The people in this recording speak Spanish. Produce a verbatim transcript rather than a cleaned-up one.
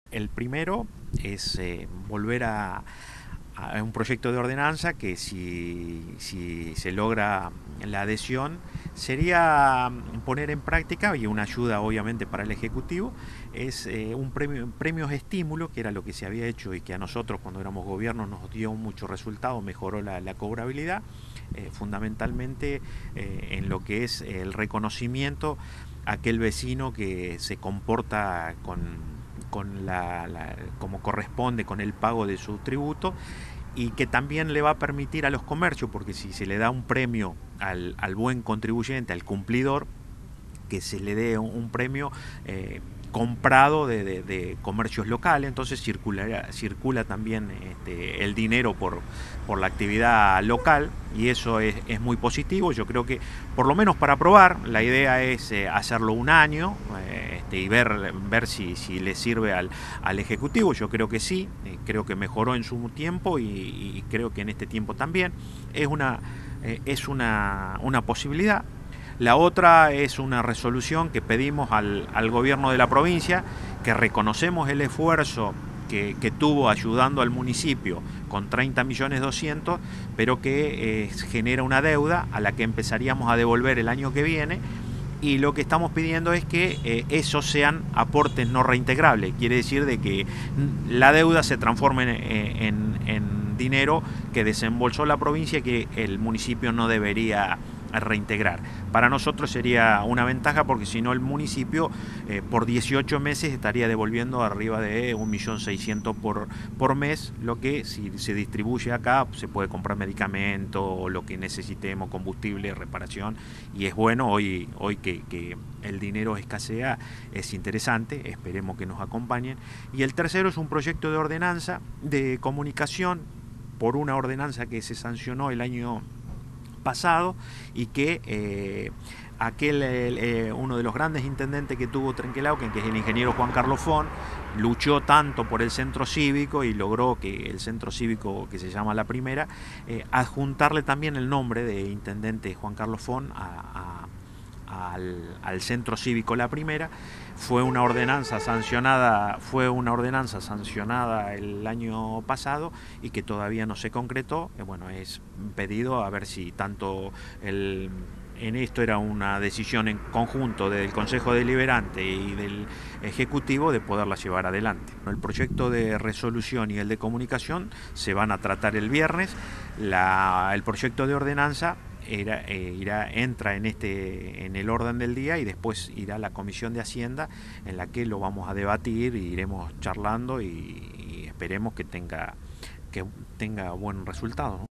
El primero es eh, volver a, a un proyecto de ordenanza que si, si se logra la adhesión sería poner en práctica, y una ayuda obviamente para el Ejecutivo, es eh, un premio, premios estímulo, que era lo que se había hecho y que a nosotros cuando éramos gobierno nos dio mucho resultado, mejoró la, la cobrabilidad, eh, fundamentalmente eh, en lo que es el reconocimiento a aquel vecino que se comporta con con la, la, como corresponde con el pago de su tributo, y que también le va a permitir a los comercios, porque si se le da un premio al, al buen contribuyente, al cumplidor, que se le dé un, un premio eh, comprado de, de, de, comercios locales, entonces circula, circula también este, el dinero por, por la actividad local, y eso es, es muy positivo. Yo creo que por lo menos para probar, la idea es eh, hacerlo un año eh, este, y ver, ver si, si le sirve al, al Ejecutivo. Yo creo que sí, eh, creo que mejoró en su tiempo y, y creo que en este tiempo también es una, eh, es una, una posibilidad. La otra es una resolución que pedimos al, al gobierno de la provincia, que reconocemos el esfuerzo que, que tuvo ayudando al municipio con treinta millones doscientos, pero que eh, genera una deuda a la que empezaríamos a devolver el año que viene, y lo que estamos pidiendo es que eh, esos sean aportes no reintegrables, quiere decir de que la deuda se transforme en, en, en dinero que desembolsó la provincia y que el municipio no debería reintegrar. Para nosotros sería una ventaja, porque si no el municipio eh, por dieciocho meses estaría devolviendo arriba de un millón seiscientos por, por mes, lo que si se distribuye acá se puede comprar medicamento, lo que necesitemos, combustible, reparación, y es bueno hoy, hoy que, que el dinero escasea, es interesante, esperemos que nos acompañen. Y el tercero es un proyecto de ordenanza de comunicación, por una ordenanza que se sancionó el año pasado, y que eh, aquel eh, uno de los grandes intendentes que tuvo Trenquelauquen, que es el ingeniero Juan Carlos Fon, luchó tanto por el centro cívico y logró que el centro cívico, que se llama La Primera, eh, adjuntarle también el nombre de intendente Juan Carlos Fon a, a, al, al centro cívico La Primera. Fue una ordenanza sancionada, fue una ordenanza sancionada el año pasado y que todavía no se concretó. Eh, bueno, es pedido a ver si tanto el en esto era una decisión en conjunto del Consejo Deliberante y del Ejecutivo de poderla llevar adelante. El proyecto de resolución y el de comunicación se van a tratar el viernes. La, el proyecto de ordenanza Era, eh, irá, entra en, este, en el orden del día, y después irá a la Comisión de Hacienda, en la que lo vamos a debatir y iremos charlando, y, y esperemos que tenga, que tenga buen resultado, ¿no?